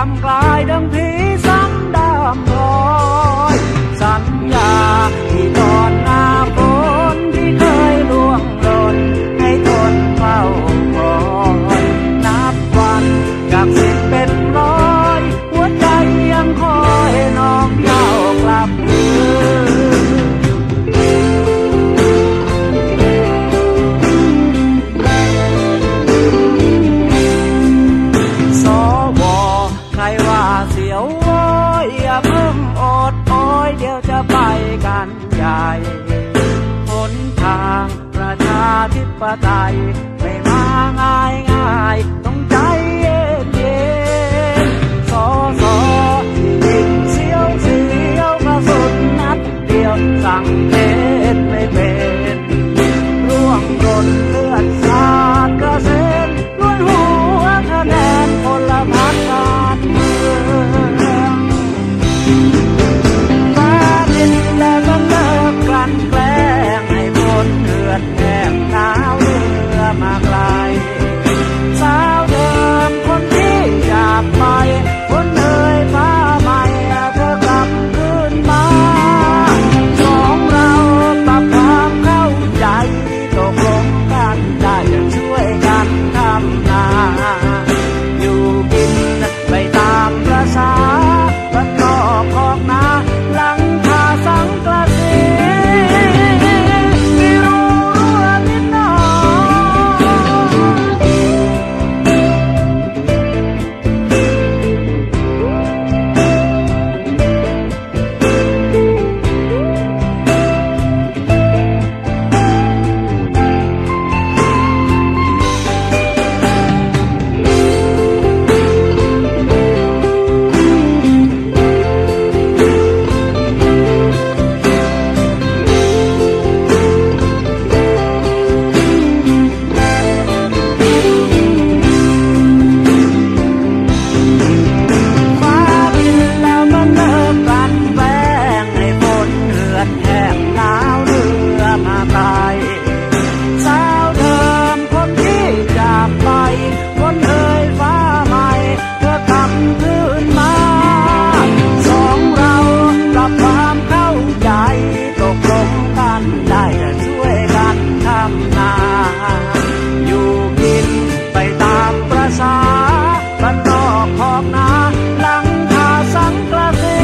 ำกลายดังผีซ้ำดำรอยสัญญาที่ก่อนหน้าฝนที่เคยล่วงหล่นให้ทนเฝ้าคอยนับวันจากสิบเป็นร้อยหัวใจยังคอยน้องเจ้ากลับคืนสวใครว่าเสียวโว้ยอย่าเพิ่งอดโอยเดี๋ยวจะไปกันใหญ่หนทางประชาธิปไตยไม่มาง่ายง่ายต้องใจเย็นเย็นสอที่ยิงเสียวกระสุนนัดเดียวสั่งเทศไม่เป็นร่วงหล่นเลือดสาดกระเซ็นล้วนหัวคะแนนพลพรรคการเมืองฟ้าดินและมันเลิกกลั่นแกล้งให้คนเหือดแห้งหนาวเรือมาไกลสาวเดิมคนที่จากไปคนเอ่ยฟ้าใหม่เธอกลับคืนมาสองเราปรับความเข้าใจตกลงกันได้จะช่วยกันทำนาอยู่กินไปตามประสาบ้านนอกคอกนาหลังคาสังกะสีไม่รู้รั้วนิดหน่อยบ้านนอกคอกนาหลังคาสังกะสี